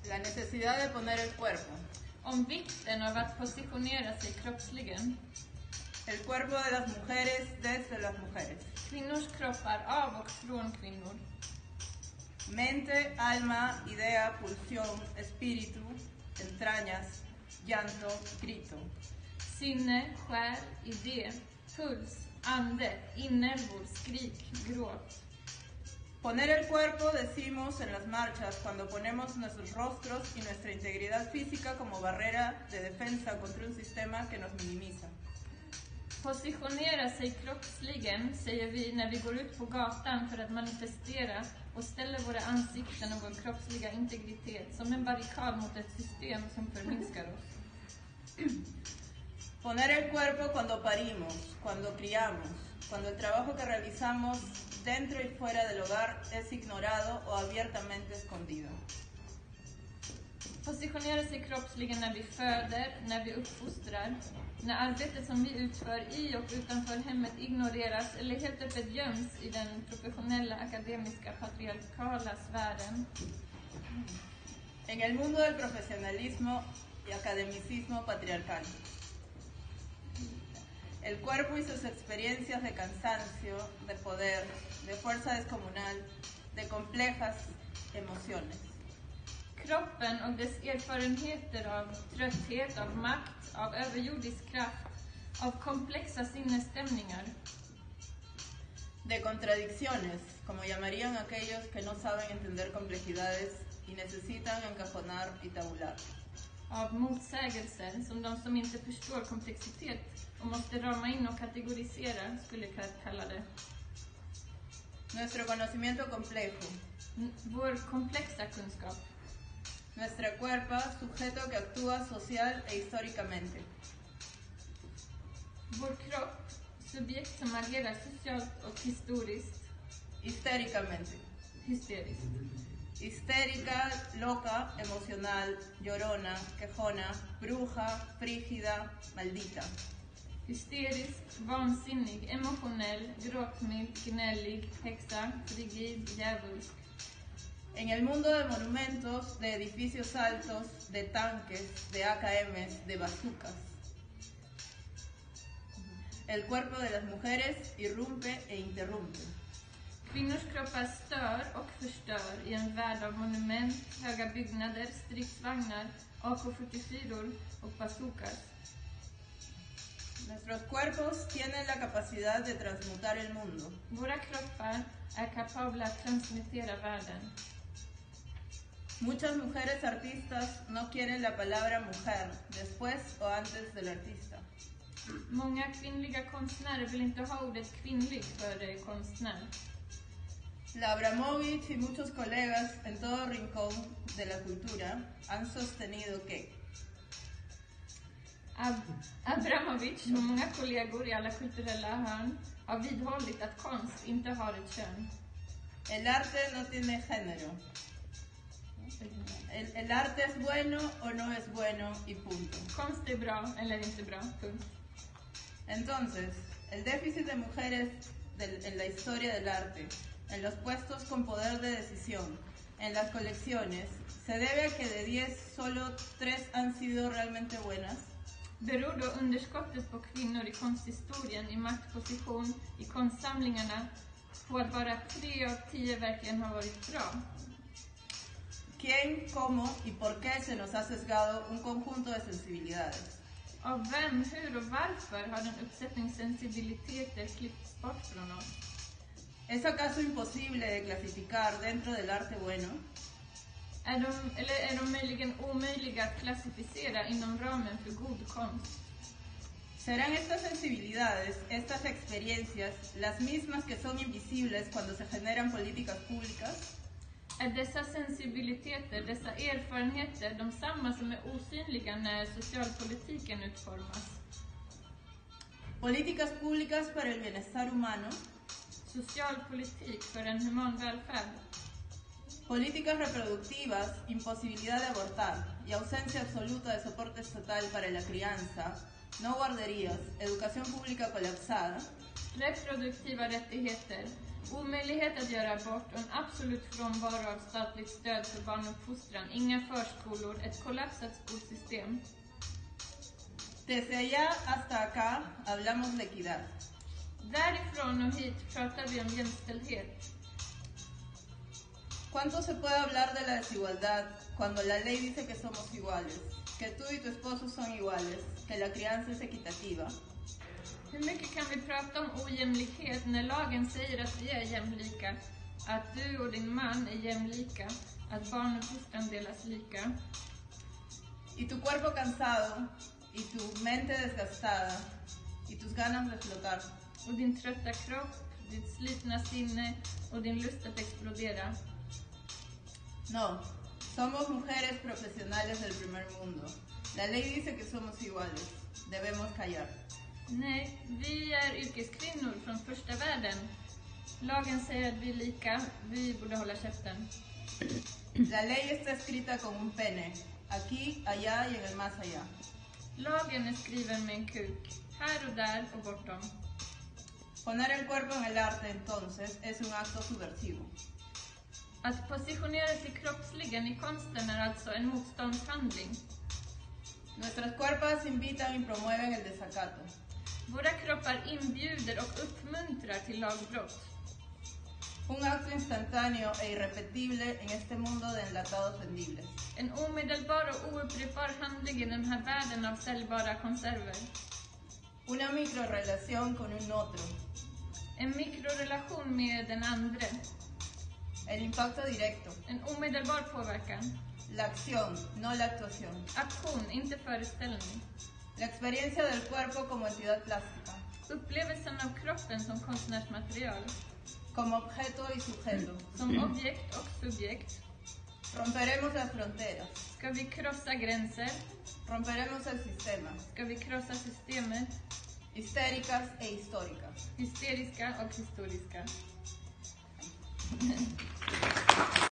La necesidad de poner el cuerpo. Om vikten av att positionera sig kroppsligen. El cuerpo de las mujeres desde las mujeres. Kvinnors kroppar av och från kvinnor. Mente, alma, idea, pulsión, espíritu, entrañas, llanto, grito. Sinne, själ, idé, puls, ande, inälvor, skrik, gråt. Poner el cuerpo, decimos en las marchas, cuando ponemos nuestros rostros y nuestra integridad física como barrera de defensa contra un sistema que nos minimiza. Positionera sig kroppsligen, säger vi när vi går ut på gatan för att manifestera och ställer våra ansikten och vår kroppsliga integritet som en barrikad mot ett system som förminskar oss. Poner el cuerpo cuando parimos, cuando criamos, cuando el trabajo que realizamos dentro y fuera del hogar es ignorado o abiertamente escondido. Positionera sig kroppsligen när vi föder, när vi uppfostrar, när arbetet som vi utför i och utanför hemmet ignoreras eller helt öppet göms i den professionella, akademiska, patriarkala sfären. En el mundo del profesionalismo y academicismo patriarcal. El cuerpo y sus experiencias de cansancio, de poder, de fuerza descomunal, de complejas emociones. Kroppen och dess erfarenheter av trötthet, av makt, av överjordisk kraft, av komplexa sinnesstämningar. De contradicciones, como llamarían aquellos que no saben entender complejidades y necesitan encajonar y tabular. Av motsägelser, som de som inte förstår komplexitet och måste rama in och kategorisera skulle kalla det. Nuestro conocimiento complejo. Vår komplexa kunskap. Nuestra cuerpa, sujeto que actúa social e históricamente. Vår kropp, subjekt som agerar socialt och historiskt. Histéricamente. Hysteriskt. Histérica, loca, emocional, llorona, quejona, bruja, frígida, maldita. Hysterisk, vansinnig, emotionell, gråtmild, gnällig, häxa, frigid, djävulsk. En el mundo de monumentos, de edificios altos, de tanques, de AKMs, de bazucas. El cuerpo de las mujeres irrumpe e interrumpe. Kvinnors kroppar stör och förstör i en värld av monument, höga byggnader, stridsvagnar, AK-44 och bazookas. Nuestros cuerpos tienen la capacidad de transmutar el mundo. Våra kroppar är kapabla att transmittera världen. Muchas mujeres artistas no quieren la palabra mujer después o antes del artista. Många kvinnliga konstnärer vill inte ha ordet kvinnlig för konstnär. La Abramovich y muchos colegas en todo rincón de la cultura han sostenido que Abramovich och många kollegor i alla kulturella hörn har vidhållit att konst inte har ett kön. el arte no tiene género. El arte es bueno o no es bueno y punto. Konst är bra eller inte bra, punkt. Entonces, el déficit de mujeres en la historia del arte, en los puestos con poder de decisión, en las colecciones, ¿se debe a que de 10 solo 3 han sido realmente buenas? Beror då underskottet på kvinnor i konsthistorien, i maktposition, i konstsamlingarna på att bara 3 av 10 verkligen har varit bra? ¿Quién, cómo y por qué se nos ha sesgado un conjunto de sensibilidades? Av vem, hur och varför har den uppsättning sensibiliteter klippts bort från oss? ¿Es acaso imposible de clasificar dentro del arte bueno? Är de möjligen omöjliga att klassificera inom ramen för god konst? ¿Serán estas sensibilidades, estas experiencias, las mismas que son invisibles cuando se generan políticas públicas? Är dessa sensibiliteter, dessa erfarenheter, de samma som är osynliga när socialpolitiken utformas? Políticas públicas para el bienestar humano. Socialpolitik för en human välfärd. Políticas reproductivas, imposibilidad de abortar y ausencia absoluta de soporte estatal para la crianza, no guarderías, educación pública colapsada. Reproduktiva rättigheter, Omöjlighet att göra abort och en absolut frånvaro av statligt stöd för barnuppfostran. Inga förskolor, ett kollapsat skolsystem. Desde allá hasta acá hablamos de equidad. Därifrån och hit pratar vi om jämställdhet. ¿Cuánto se puede hablar de la desigualdad cuando la ley dice que somos iguales, que tú y tu esposo son iguales, que la crianza es equitativa? Hur mycket kan vi prata om ojämlikhet när lagen säger att vi är jämlika, att du och din man är jämlika, att barnuppfostran delas lika? Y tu cuerpo cansado, y tu mente desgastada, y tus ganas de flotar. Och din trötta kropp, ditt slitna sinne och din lust att explodera. No, somos mujeres profesionales del primer mundo. La ley dice que somos iguales. Debemos callar. Nej, vi är yrkeskvinnor från första världen. Lagen säger att vi är lika, vi borde hålla käften. La ley está escrita con un pene, aquí, allá y en el más allá. Lagen är skriven med en kuk, här och där och bortom. Poner el cuerpo en el arte, entonces, es un acto subversivo. Att positionera sig kroppsligen i konsten är alltså en motståndshandling. Nuestras cuerpos invitan y promueven el desacato. Våra kroppar inbjuder och uppmuntrar till lagbrott. Un acto instantáneo e irrepetible en este mundo de enlatados vendibles. En omedelbar och oupprepbar handling i den här världen av säljbara konserver. Una microrelación con un otro. En mikrorelation med den andre. El impacto directo. En omedelbar påverkan. La acción, no la actuación. Aktion, inte föreställning. La experiencia del cuerpo como entidad plástica. Upplevelsen av kroppen som konstnärsmaterial. Como objeto y sujeto. Som objekt och subjekt. Romperemos las fronteras. Ska vi krossa gränser? Romperemos el sistema. Ska vi krossa systemet? Histéricas e históricas. Hysteriska och historiska.